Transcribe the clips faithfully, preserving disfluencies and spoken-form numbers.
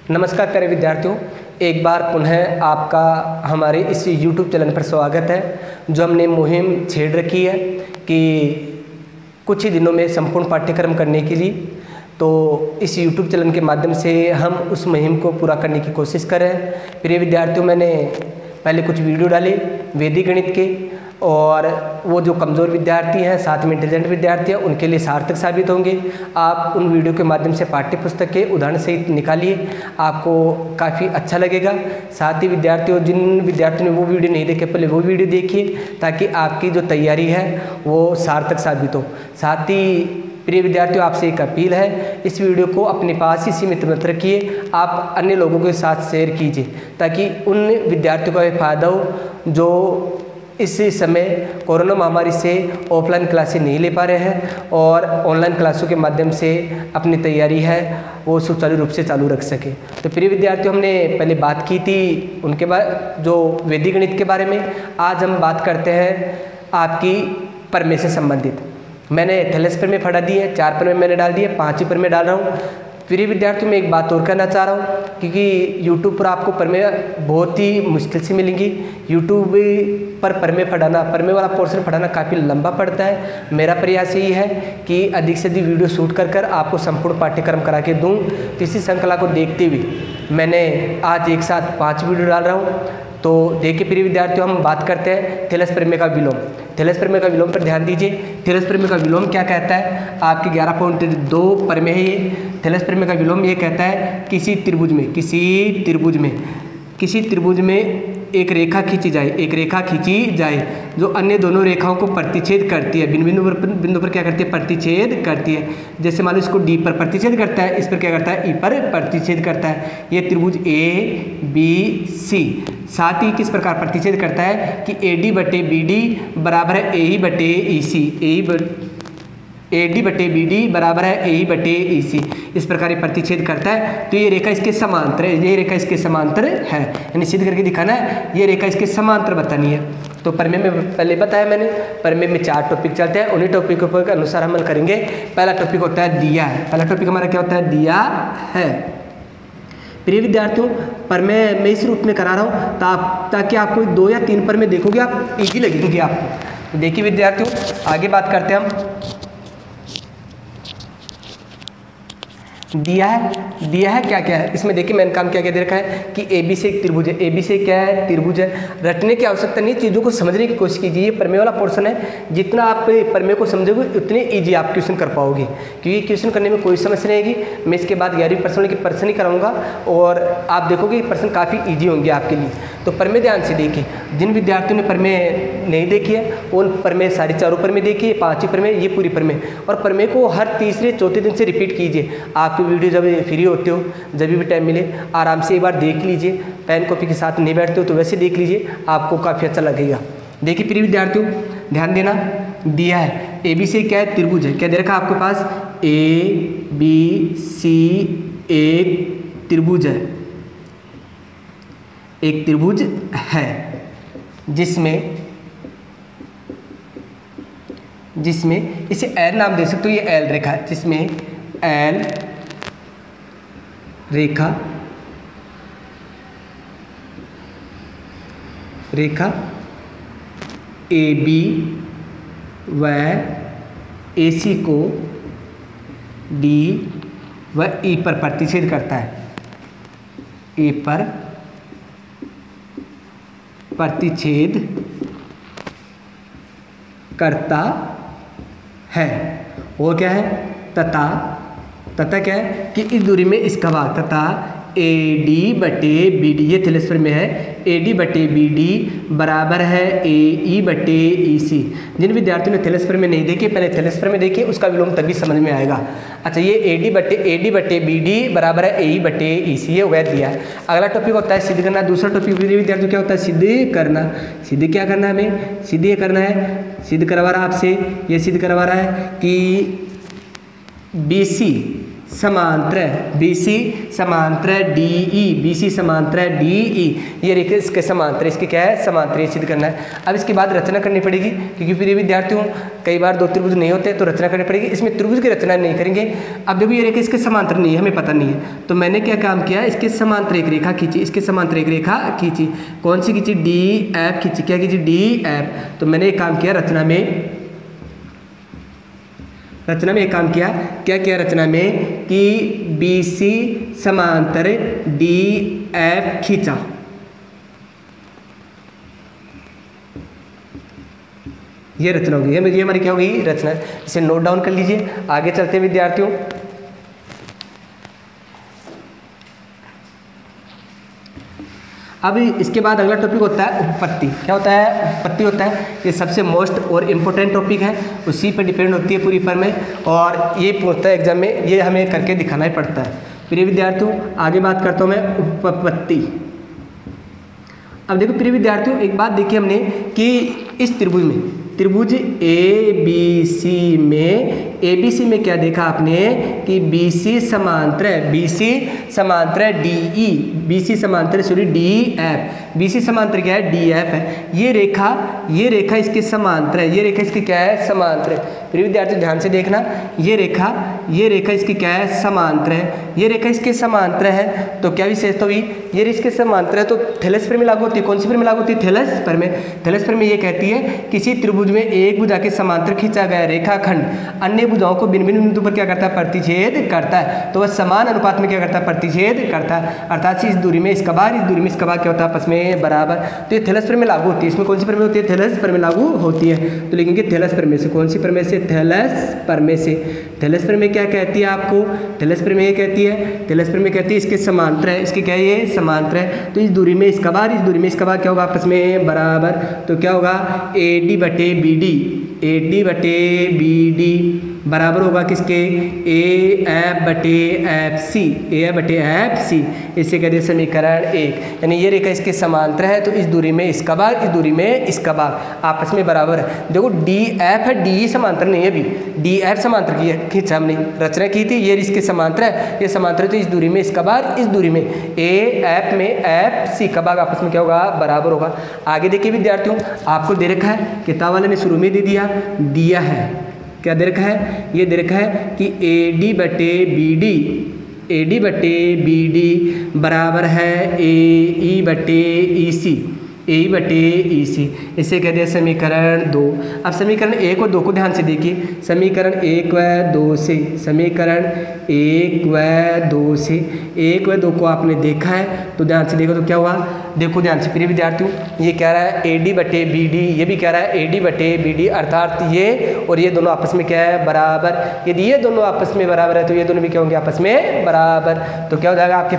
नमस्कार प्यारे विद्यार्थियों, एक बार पुनः आपका हमारे इस यूट्यूब चैनल पर स्वागत है। जो हमने मुहिम छेड़ रखी है कि कुछ ही दिनों में संपूर्ण पाठ्यक्रम करने के लिए, तो इस यूट्यूब चैनल के माध्यम से हम उस मुहिम को पूरा करने की कोशिश कर रहे हैं। प्रिय विद्यार्थियों, मैंने पहले कुछ वीडियो डाले वैदिक गणित के, और वो जो कमज़ोर विद्यार्थी हैं, साथ में इंटेलिजेंट विद्यार्थी हैं, उनके लिए सार्थक साबित होंगे। आप उन वीडियो के माध्यम से पाठ्य पुस्तक के उदाहरण सहित निकालिए, आपको काफ़ी अच्छा लगेगा। साथ ही विद्यार्थियों, जिन विद्यार्थियों ने वो वीडियो नहीं देखे, पहले वो वीडियो देखिए ताकि आपकी जो तैयारी है वो सार्थक साबित हो। साथ ही प्रिय विद्यार्थियों, आपसे एक अपील है, इस वीडियो को अपने पास ही सीमित मत रखिए, आप अन्य लोगों के साथ शेयर कीजिए ताकि उन विद्यार्थियों का फ़ायदा हो जो इस समय कोरोना महामारी से ऑफलाइन क्लासें नहीं ले पा रहे हैं और ऑनलाइन क्लासों के माध्यम से अपनी तैयारी है वो सुचारू रूप से चालू रख सके। तो प्रिय विद्यार्थियों, हमने पहले बात की थी उनके बाद जो वैदिक गणित के बारे में। आज हम बात करते हैं आपकी प्रमेय से संबंधित। मैंने थैलेस प्रमेय पढ़ा दी है, चार प्रमेय मैंने डाल दिए, पाँच ही प्रमेय डाल रहा हूँ। प्रिय विद्यार्थियों, मैं एक बात और कहना चाह रहा हूँ, क्योंकि यूट्यूब पर आपको प्रमेय बहुत ही मुश्किल से मिलेंगी। यूट्यूब पर प्रमेय पढ़ाना, प्रमेय वाला पोर्शन पढ़ाना काफ़ी लंबा पड़ता है। मेरा प्रयास यही है कि अधिक से अधिक वीडियो शूट कर कर आपको संपूर्ण पाठ्यक्रम करा के दूँ। तो इसी श्रृंखला को देखते हुए मैंने आज एक साथ पाँच वीडियो डाल रहा हूँ। तो देखिए प्रिय विद्यार्थियों, हम बात करते हैं थैलेस प्रमेय का विलोम। थैलेस प्रमेय का विलोम पर ध्यान दीजिए। थैलेस प्रमेय का विलोम क्या कहता है? आपके ग्यारह पॉइंट दो प्रमेय है ये। थैलेस प्रमेय का विलोम ये कहता है किसी त्रिभुज में किसी त्रिभुज में किसी त्रिभुज में एक रेखा खींची जाए एक रेखा खींची जाए जो अन्य दोनों रेखाओं को प्रतिच्छेद करती है। बिंदु बिंदु पर बिंदु पर क्या करती है? प्रतिच्छेद करती है। जैसे मान लो इसको डी पर प्रतिच्छेद करता है, इस पर क्या करता है? ई पर प्रतिच्छेद करता है। ये त्रिभुज ए बी सी साथ ही किस प्रकार प्रतिच्छेद करता है कि ए डी बटे बी डी बराबर है ए ही बटे E C A A D बटे बी डी बराबर है ए ही बटे ई सी। इस प्रकार ये प्रतिच्छेद करता है। तो ये रेखा इसके समांतर है, ये रेखा इसके समांतर है, यानी सिद्ध करके दिखाना है ये रेखा इसके समांतर बतानी है। तो प्रमेय में पहले बताया मैंने, प्रमेय में चार टॉपिक चलते हैं, उन्हीं टॉपिकों के अनुसार हम करेंगे। पहला टॉपिक होता है दिया है। पहला टॉपिक हमारा क्या होता है? दिया है। प्रिय विद्यार्थियों, प्रमेय मैं इस रूप में करा रहा हूँ ता, ताकि आपको दो या तीन प्रमेय देखोगे आप इजी लगेंगे आपको। तो देखिए विद्यार्थियों, आगे बात करते हैं हम। दिया है दिया है क्या क्या है इसमें? देखिए मैंने काम क्या क्या दे रखा है कि ए बी से एक त्रिभुज है। ए बी से क्या है? त्रिभुज है। रटने की आवश्यकता नहीं, चीज़ों को समझने की कोशिश कीजिए। ये प्रमेय वाला पोर्शन है, जितना आप प्रमेय को समझोगे उतने इजी आप क्वेश्चन कर पाओगे, क्योंकि क्वेश्चन करने में कोई समस्या नहीं आएगी। मैं इसके बाद ग्यारहवीं पर्सन के पर्सन ही कराऊंगा और आप देखोगे पर्सन काफ़ी ईजी होंगे आपके लिए। तो प्रमेय ध्यान से देखिए। जिन विद्यार्थियों ने प्रमेय नहीं देखी है उन प्रमेय साढ़े चारों प्रमेय देखिए, पाँच ही प्रमेय, ये पूरी प्रमेय। और प्रमेय को हर तीसरे चौथे दिन से रिपीट कीजिए। आपकी वीडियो जब फ्री होते हो, जब भी टाइम मिले आराम से एक बार देख लीजिए। पेन कॉपी के साथ नहीं बैठते हो तो वैसे देख लीजिए, आपको काफ़ी अच्छा लगेगा। देखिए प्रिय विद्यार्थियों, ध्यान देना। दिया है ए बी से क्या है? त्रिभुज है। क्या दे रखा है आपके पास? ए बी सी एक त्रिभुज है, एक त्रिभुज है जिसमें जिसमें इसे एल नाम दे सकते हो। ये एल रेखा है, जिसमें L Rekha Rekha A B व ए सी को डी व ई पर प्रतिच्छेद करता है। ए पर प्रतिच्छेद करता है। और क्या है? तथा तथा क्या है कि इस दूरी में इसका भाग तथा ए डी बटे बी डी, ये थैलेस प्रमेय है, ए डी बटे बी डी बराबर है ए ई बटे ई सी। जिन विद्यार्थियों ने थैलेस प्रमेय नहीं देखी, पहले थैलेस प्रमेय देखिए, उसका विलोम तभी समझ में आएगा। अच्छा, ये ए डी बटे ए डी बटे बी डी बराबर है ए ई बटे ई सी, ये वैध दिया है। अगला टॉपिक होता है सिद्ध करना। दूसरा टॉपिक विद्यार्थियों क्या होता है? सिद्ध करना। सिद्ध क्या करना है? हमें सिद्ध ये करना है, सिद्ध करवा रहा है आपसे, ये सिद्ध करवा रहा है कि बी सी समांतर बी सी समांतर डी ई, बी सी समांतर डी ई, ये रेखा इसके समांतर, इसके क्या है समांतर, ये सिद्ध करना है। अब इसके बाद रचना करनी पड़ेगी, क्योंकि प्रिय विद्यार्थियों कई बार दो त्रिभुज नहीं होते तो रचना करनी पड़ेगी। इसमें त्रिभुज की रचना नहीं करेंगे। अब देखो ये रेखा इसके समांतर नहीं है, हमें पता नहीं है, तो मैंने क्या काम किया, इसके समांतर एक रेखा खींची, इसके समांतर एक रेखा खींची। कौन सी खींची, डी एफ खींची। क्या खींची, डी एफ। तो मैंने एक काम किया रचना में, रचना में एक काम किया, क्या किया रचना में कि बी सी समांतर डी एफ खींचा। ये रचना होगी, ये हमारी क्या होगी, रचना। इसे नोट डाउन कर लीजिए। आगे चलते हैं विद्यार्थियों। अब इसके बाद अगला टॉपिक होता है उपपत्ति। क्या होता है, उपपत्ति होता है। ये सबसे मोस्ट और इम्पोर्टेंट टॉपिक है, उसी पर डिपेंड होती है पूरी फर्म में, और ये पूछता है एग्जाम में, ये हमें करके दिखाना ही पड़ता है। प्रिय विद्यार्थियों आगे बात करता हूँ मैं उपपत्ति। अब देखो प्रिय विद्यार्थियों एक बात देखी हमने कि इस त्रिभुज में, त्रिभुज ए बी सी में, ए बी सी में क्या देखा आपने कि बी सी समांतर है, बी सी समांतर डी ई, बी सी समांतर sorry D F, B C समांतर क्या है, डी एफ है। ये रेखा, ये रेखा इसके समांतर है, ये रेखा इसकी क्या है, समांतर है। प्रिय विद्यार्थी ध्यान से देखना, ये रेखा, ये रेखा इसकी क्या है, समांतर है। ये रेखा इसके समांतर है तो क्या विशेषता हुई, ये इसके समांतर है तो थैलस प्रमेय लागू होती है। कौन सी प्रमेय लागू होती है, थैलस प्रमेय। थैलस प्रमेय ये कहती है किसी त्रिभुज में एक भुजा के समांतर खींचा गया रेखाखंड अन्य भुजाओं को भिन्न भिन्न बिंदु पर क्या करता है, प्रतिच्छेद करता है, तो वह समान अनुपात में क्या करता है, प्रतिच्छेद करता है। अर्थात इस दूरी में इसका भाग, इस दूरी में इसका भाग क्या होता है, आपस में बराबर। तो ये थैलस प्रमेय लागू होती है। इसमें कौन सी प्रमेय होती है, थैलस प्रमेय लागू होती है। तो लिखेंगे थैलस प्रमेय से। कौन सी प्रमेय से, थैलस प्रमेय से। थैलस प्रमेय क्या कहती है आपको, थैलस प्रमेय कहती है, थैलस प्रमेय कहती है इसके समांतर है, इसके क्या है, ये समांतर है, तो इस दूरी में इसका भाग, इस दूरी में इसका भाग क्या होगा, आपस में बराबर। तो क्या होगा, ए डी बटे बी डी, ए डी बटे बी डी बराबर होगा किसके, ए एफ बटे एफ सी, ए एफ बटे एफ सी। इसे कहते हैं समीकरण एक। यानी ये रेखा इसके समांतर है तो इस दूरी में इसका भाग, इस दूरी में इसका भाग आपस में बराबर है। देखो डी एफ है, डी समांतर नहीं है, अभी डी एफ समांतर की है, खींचा हमने, रचना की थी, ये इसके समांतर है, ये समांतर है तो इस दूरी में इसका भाग, इस दूरी में ए एफ में एफ सी का भाग आपस में क्या होगा, बराबर होगा। आगे देखिए विद्यार्थियों आपको दे रखा है, किताब वाले ने शुरू में दे दिया दिया है, क्या दे रखा है, ये दे रखा है कि ए डी बटे बी डी, ए डी बटे बी डी बराबर है ए ई बटे ई सी, ए ई बटे ई सी। इसे कहते हैं समीकरण दो। अब समीकरण एक और दो को ध्यान से देखिए, समीकरण एक व दो से, समीकरण एक व दो से, एक व दो को आपने देखा है तो ध्यान से देखो तो क्या हुआ, देखो ध्यान से प्रिय विद्यार्थियों, ये कह रहा है ए डी बटे बी डी, ये भी कह रहा है ए डी बटे बी डी, अर्थात ये और ये दोनों आपस में क्या है, बराबर। यदि ये दोनों आपस में बराबर है तो ये दोनों भी क्या होंगे, आपस में बराबर। तो क्या हो जाएगा आपके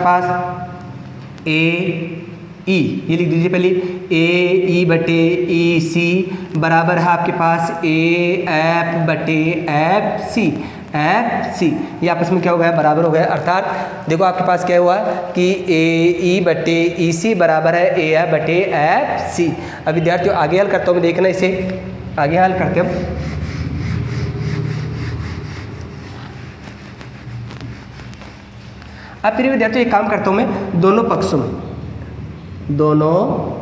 पास ए ई, ये लिख दीजिए पहले, ए ई बटे ई सी बराबर है आपके पास ए एफ बटे एफ सी, एफ सी, ये आपस में क्या हो गया, बराबर हो गया। अर्थात देखो आपके पास क्या हुआ कि ए ई बटे ई सी बराबर है ए एफ बटे एफ सी। अब विद्यार्थियों आगे हल करता हूँ मैं, देखना इसे आगे हल करते हम। अब फिर विद्यार्थियों एक काम करता हूँ मैं, दोनों पक्षों में, दोनों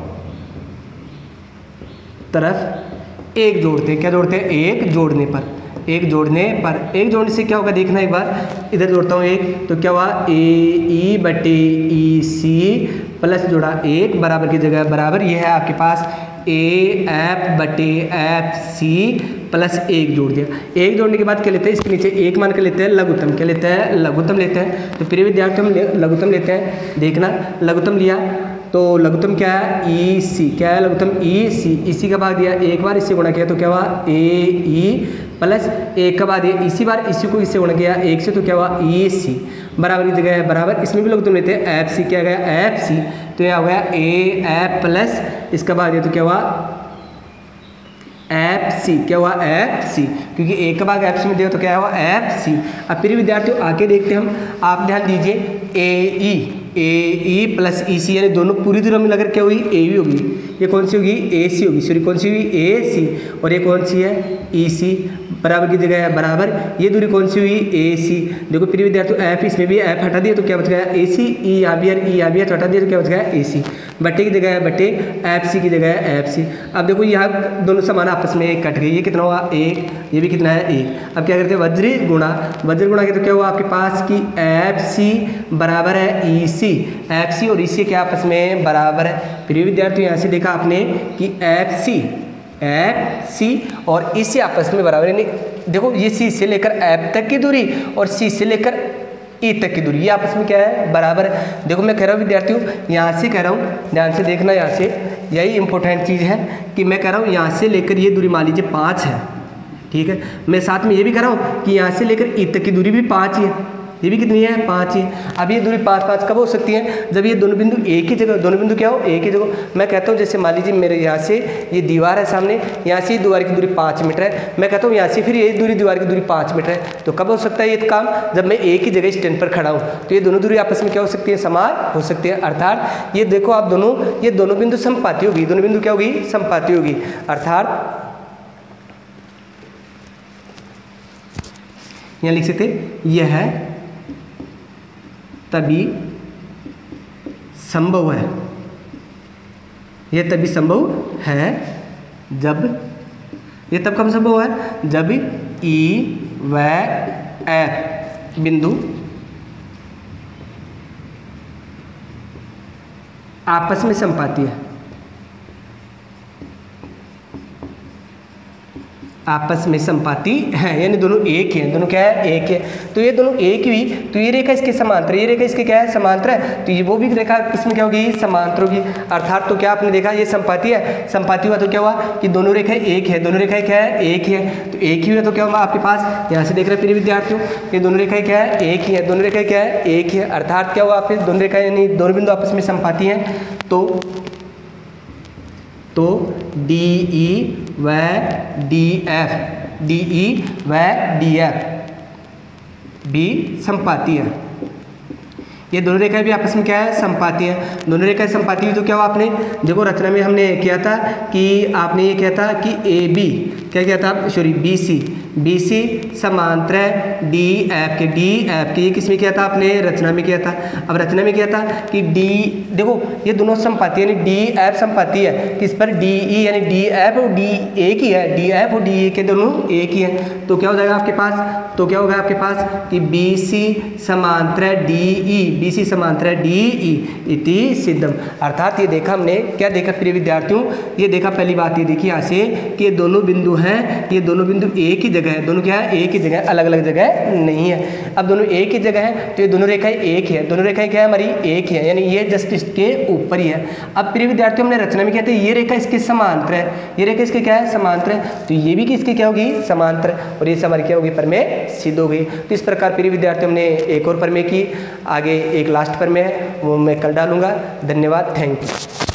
तरफ एक जोड़ते हैं, क्या जोड़ते हैं, एक जोड़ने पर, एक जोड़ने पर, एक जोड़ने से क्या होगा देखना एक बार, इधर जोड़ता हूँ एक तो क्या हुआ, ए ई बटे ई सी प्लस जोड़ा एक बराबर की जगह बराबर, ये है आपके पास ए एफ बटे एफ सी प्लस एक जोड़ दिया। एक जोड़ने के बाद क्या लेते हैं, इसके नीचे एक मान के लेते हैं लघुत्तम, क्या लेते हैं, लघुत्तम लेते हैं। तो प्रिय विद्यार्थी हम लघुत्तम लेते हैं, देखना लघुत्तम लिया तो लघुत्तम क्या है, ई सी, क्या है लघुत्तम, ई सी, इसी का भाग दिया, एक बार इससे गुणा किया तो क्या हुआ, ए ई प्लस एक का भाग दिया, इसी बार इसी को इससे गुणा किया एक से तो क्या हुआ, ई सी बराबर की जगह है बराबर। इसमें भी लघुत्तम लेते हैं, एफ सी, क्या गया, एफ सी, तो यह हो गया ए एफ प्लस इसका भाग दिया तो क्या हुआ, एफ सी, क्या हुआ, एफ सी, क्योंकि एक का भाग एफ सी में दिया तो क्या हुआ, एफ सी। अब फिर विद्यार्थियों आगे देखते हैं हम, आप ध्यान दीजिए ए ई, ए ई प्लस ई सी यानी दोनों पूरी तरह मिलाकर क्या हुई, ए वी होगी, ये कौन सी होगी, ए सी होगी, सॉरी कौन सी हुई, ए सी, और ये कौन सी है, ई सी, बराबर की जगह है बराबर, ये दूरी कौन सी हुई, ए सी। देखो प्रिय विद्यार्थियों ऐप, इसमें भी ऐप हटा दिया तो क्या बच गया, ए सी, ई यहाँ भी है, ई यहाँ भी है तो हटा दिया तो क्या बच गया, ए सी, बट्टे की जगह है बट्टे, ऐप सी की जगह है ऐप सी। अब देखो यहाँ दोनों समान आपस में एक कट गए, ये कितना हुआ एक, ये भी कितना है एक। अब क्या करते हैं, वज्र गुणा, वज्र गुणा के तो क्या हुआ आपके पास की ऐप सी बराबर है ई सी, ऐप सी और ई सी क्या आपस में बराबर है। प्रिय विद्यार्थियों यहाँ से देखा आपने कि ऐप सी, ऐप सी और ई सी आपस में बराबर, यानी देखो ये सी से लेकर ऐप तक की दूरी और सी से लेकर ई तक की दूरी ये आपस में क्या है, बराबर है। देखो मैं कह रहा हूँ विद्यार्थियों, यहाँ से कह रहा हूँ, ध्यान से देखना, यहाँ से यही इंपॉर्टेंट चीज़ है कि मैं कह रहा हूँ यहाँ से लेकर ये दूरी मान लीजिए पाँच है, ठीक है। मैं साथ में ये भी कह रहा हूँ कि यहाँ से लेकर ई तक की दूरी भी पाँच ही है, ये भी कितनी है, पाँच ही। अब ये दूरी पाँच पाँच कब हो सकती है, जब ये दोनों बिंदु एक ही जगह, दोनों बिंदु क्या हो, एक ही जगह। मैं कहता हूँ जैसे मान लीजिए मेरे यहाँ से ये दीवार है सामने, यहाँ से दीवार की दूरी पाँच मीटर है, मैं कहता हूँ यहाँ से फिर ये दूरी दीवार की दूरी पाँच मीटर है, तो कब हो सकता है ये काम, जब मैं एक ही जगह स्टैंड पर खड़ा हूँ, तो ये दोनों दूरी आपस में क्या हो सकती है, समान हो सकती है। अर्थात ये देखो आप दोनों, ये दोनों बिंदु समपाती होगी, दोनों बिंदु क्या होगी, समपाती होगी। अर्थात यहाँ लिख सकते यह है तभी संभव है, यह तभी संभव है जब, यह तब कब संभव है, जब ई व एफ बिंदु आपस में समपाती है, आपस में समपाती है, यानी दोनों एक हैं, दोनों क्या है, एक है। तो ये दोनों एक हुई तो ये रेखा इसके समांतर, ये रेखा इसके क्या है, समांतर है, तो ये वो भी रेखा किसमें क्या होगी, समांतर होगी। अर्थात तो क्या आपने देखा ये समपाती है, समपाती हुआ तो क्या हुआ कि दोनों रेखाएं एक है, दोनों रेखाएं क्या है, एक ही है, तो एक ही हुआ तो क्या होगा आपके पास, यहाँ से देख रहे हैं प्रिय विद्यार्थियों, ये दोनों रेखाएं क्या है, एक ही है, दोनों रेखाएं क्या है, एक ही है। अर्थात क्या हुआ आपके दोनों रेखाएं यानी दोनों बिंदु आपस में समपाती हैं, तो तो डी ई व डी एफ, डी ई व डी एफ भी समपाती है। ये दोनों रेखाएं भी आपस में क्या है, समपाती हैं। दोनों रेखाएं समपाती हुई तो क्या हुआ आपने देखो रचना में हमने किया था कि आपने ये किया था कि ए बी क्या किया था, sorry B C, B C समांतर है डी एफ के, डी एफ के, ये किस में किया था आपने, रचना में किया था। अब रचना में किया था कि डी, देखो ये दोनों समपाती यानी डी एफ समपाती है किस पर, डी ई, यानी डी एफ और डी एक ही है, डी एफ और डी ए के दोनों एक ही हैं। तो क्या हो जाएगा आपके पास, तो क्या होगा आपके पास कि बी सी समांतर है डी ई, बी सी समांतर है डी ई इति सिद्धम। अर्थात ये देखा हमने, क्या देखा प्रिय विद्यार्थियों, ये देखा पहली बात ये देखी यहाँ से कि ये दोनों बिंदु हैं, ये दोनों बिंदु एक ही जगह है, दोनों क्या है, एक ही जगह, अलग अलग जगह नहीं है। अब दोनों एक ही जगह है तो ये दोनों रेखाएं एक है, दोनों रेखाएं क्या है हमारी, एक है, यानी ये जस्ट इसके ऊपर ही है। अब प्रिय विद्यार्थियों हमने रचना में कहते हैं ये रेखा इसके समांतर है, ये रेखा इसके क्या है, समांतर है, तो ये भी किसकी क्या होगी, समांतर, और ये हमारी क्या होगी, प्रमेय सिद्ध हो गई। तो इस प्रकार प्रिय विद्यार्थियों हमने एक और प्रमेय की, आगे एक लास्ट प्रमेय है वो मैं कल डालूंगा। धन्यवाद, थैंक यू।